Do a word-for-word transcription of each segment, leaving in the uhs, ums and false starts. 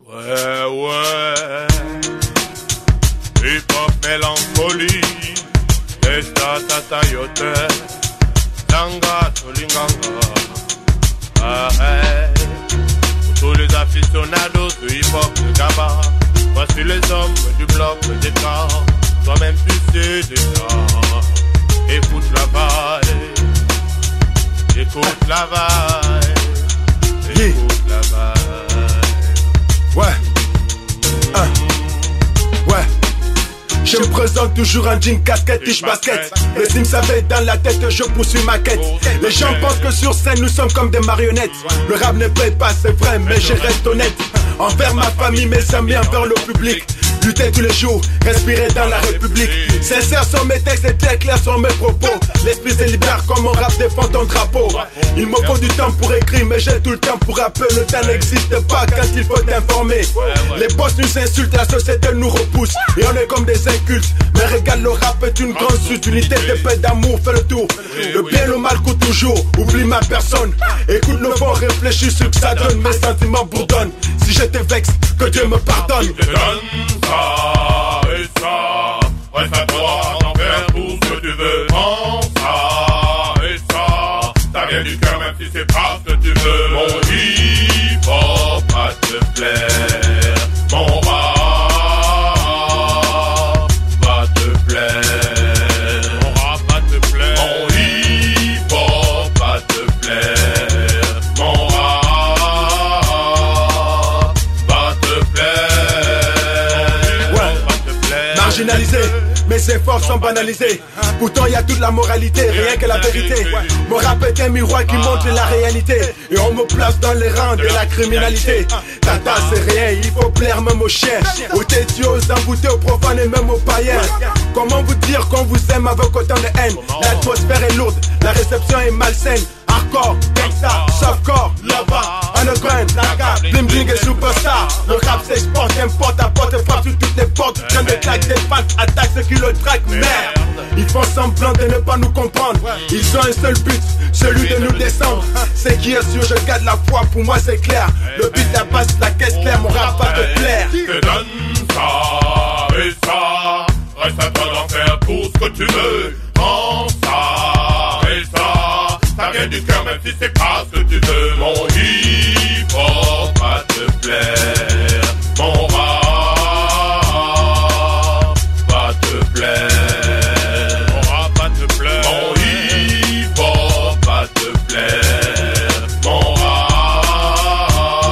Ouais, ouais. Hip-hop mélancolie. Esta tata yote. Zanga tolinganga. Ah, hey. Pour tous les aficionados de hip-hop de Gaba. Voici les hommes du bloc d'état. Toi-même tu sais déjà. Écoute la vibe. Écoute la vibe. Yeah. Écoute la vibe. Ouais. Un. Ouais. Je me présente toujours en jean, casquette, tige, basket. Les signes savaient dans la tête, je poursuis ma quête. Les gens pensent que sur scène nous sommes comme des marionnettes. Le rap ne paye pas, c'est vrai, mais je reste honnête. Envers ma famille, mes amis, envers le public. Lutter tous les jours, respirer dans la République. Sincère sur mes textes et très clair sur mes propos. L'esprit se libère comme mon rap défend ton drapeau. Il me faut du temps pour écrire, mais j'ai tout le temps pour rapper. Le temps n'existe pas quand il faut t'informer. Les boss nous insultent, la société nous repousse. Et on est comme des incultes. Mais regarde, le rap est une grande suite. Unité de paix, d'amour, fais le tour. Le bien, le mal coûte toujours. Oublie ma personne. Écoute le fond, réfléchis sur ce que ça donne. Mes sentiments bourdonnent. Si je te vexe, que Dieu me pardonne. Ça et ça, reste à toi d'en faire tout ce que tu veux. Prends ça et ça, ça vient du cœur même si c'est pas ce que tu veux. Mon hip-hop va te plaire, mon rap va te plaire, mon rap va te plaire, mon hip-hop va te plaire, mon rap va te plaire. Marginalisé, mes efforts sont banalisés. Pourtant y a toute la moralité, rien que la vérité. Mon rap est un miroir qui montre la réalité. Et on me place dans les rangs de la criminalité. Tata c'est rien, il faut plaire même aux chiens, aux têtiers, aux emboutés, aux profanes et même aux païens. Comment vous dire qu'on vous aime avec autant de haine? L'atmosphère est lourde, la réception est malsaine. Hardcore, gangsta, softcore, lover, underground, laga, bling bling et superstar. Le rap s'exporte, importe, apporte, frappe sur toutes les portes. Quand des claques, des fans attaquent ceux qui le traquent, merde. Ils font semblant de ne pas nous comprendre. Ils ont un seul but, celui de nous descendre. C'est qui est sûr, je garde la foi, pour moi c'est clair. Le but, la basse, la caisse claire, mon rap va te plaire. Te donne ça et ça, reste à toi d'en faire tout ce que tu veux. Prends ça et ça, ça vient du cœur même si c'est pas ce que tu veux. Mon hip-hop va te plaire, mon rap va te plaire, mon rap va te plaire, mon hip-hop va te plaire, mon rap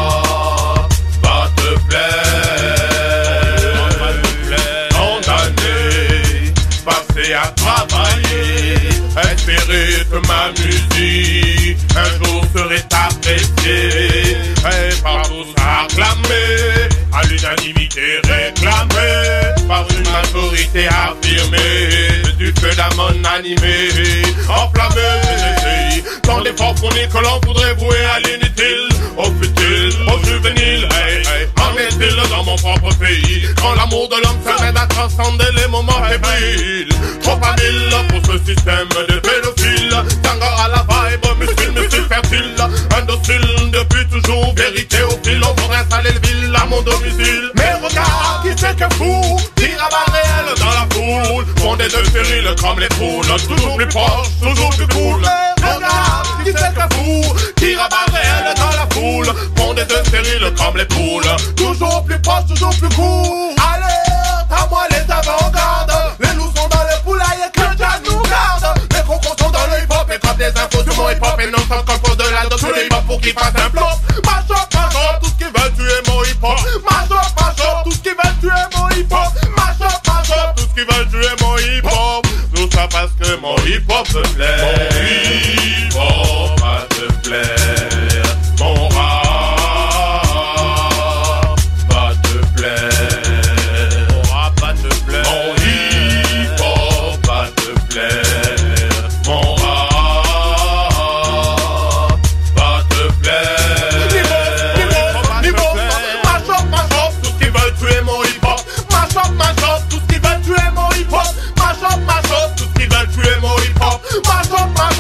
va te plaire. Condamné, passer à travailler, espérer que ma musique un jour serait appréciée et par tous acclamée, à l'unanimité réclamée, par une majorité affirmée, du feu d'amon animé, enflammé, tant d'efforts fournis que l'on voudrait vouer à l'inutile, au futile, au juvénile, hey, hey, en est-il dans mon propre pays, quand l'amour de l'homme s'aide à transcender les moments fébriles, trop habile pour ce système de pédophiles, tanga à la vibe, muscle, muscle fertile, indocile depuis toujours, vérité au fil, on voudrait installer le ville à mon domicile, mais regarde qui c'est que fou, tire à balles réelles dans la foule, font des deux stériles comme les poules, toujours plus proches, toujours plus cool, mais regarde qui c'est que fou, tire à balles réelles dans la foule, font des deux stériles comme les poules, toujours plus proches, toujours plus cool, allez, à moi les avant-gardes, les loups sont dans les poulailles que Dieu nous garde, les cocos sont dans le hip-hop et comme des infos sur mon hip-hop et non sans comme de la dose sur les hip-hop pour qu'ils fassent un flop, mash up, mash up, tout ce qui veut tuer mon hip-hop, mash up, mash up, tout ce qui veut tuer mon hip-hop, mash up, mash up, tout ce qui veut tuer mon hip-hop, tout ça parce que mon hip-hop me plaît, mon hip-hop va te plaire, mon rap va te plaire, mon rap va te plaire, mon hip-hop va te plaire, mon rap va te plaire, niveau, niveau, mash up, mash up, tout ce qui veut tuer mon hip-hop, mash up, mash up, tout ce qui veut tuer mon hip-hop, mash up, mash up, tout ce qui veut tuer mon hip-hop, mash up, mash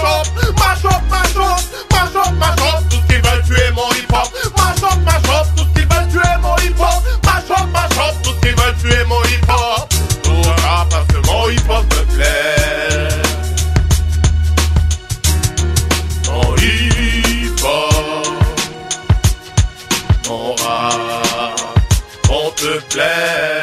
clair.